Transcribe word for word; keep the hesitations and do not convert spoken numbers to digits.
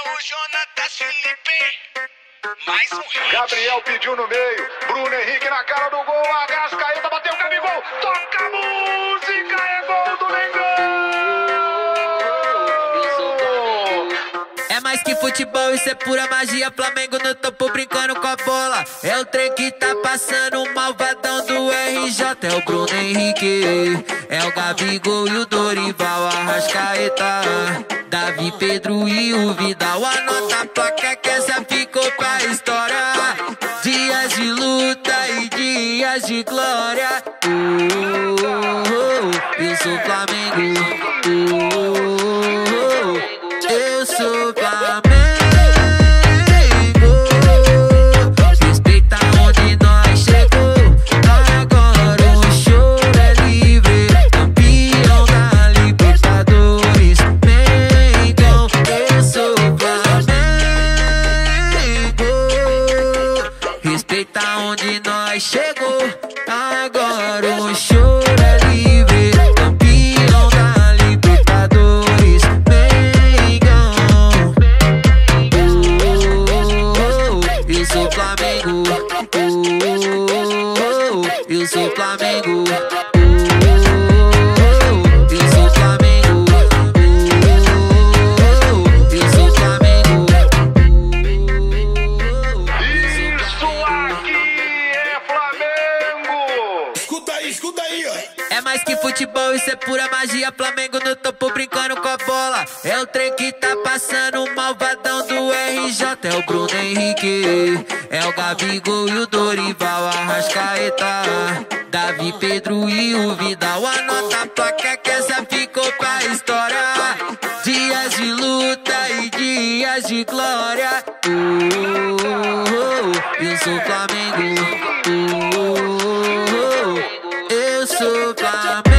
o Jonatas Felipe. Mais um hit. Gabriel pediu no meio. Bruno Henrique na cara do gol. Arrascaeta bateu o Gabigol. Toca a música, é gol do Mengão. É mais que futebol, isso é pura magia. Flamengo no topo brincando com a bola. É o trem que tá passando, o malvadão do R J. É o Bruno Henrique, é o Gabigol e o Dorival. Arrascaeta, Davi, Pedro e o Vidal. Anota a placa que essa ficou pra história. Dias de luta e dias de glória. uh, uh, uh, Eu sou Flamengo. uh, uh, uh, Eu sou Flamengo. Respeita onde nós chegou. Agora o choro é livre. Campeão da Libertadores. Mengão, eu sou Flamengo. Respeita onde nós chegou. Agora o choro é livre. Campeão da Libertadores. Eu sou Flamengo, oh, eu sou Flamengo, oh, eu sou Flamengo, oh, eu sou Flamengo. Isso aqui é Flamengo. Escuta aí, escuta aí, ó. É mais que futebol, isso é pura magia. Flamengo no topo brincando com a bola. É o trem que tá passando, o malvadão do R J. É o Bruno Henrique, é o Gabigol e o Dorival. Arrascaeta, Davi, Pedro e o Vidal. Anota a placa que essa ficou pra história. Dias de luta e dias de glória. uh, uh, uh, Eu sou Flamengo. uh, uh, uh, Eu sou Flamengo.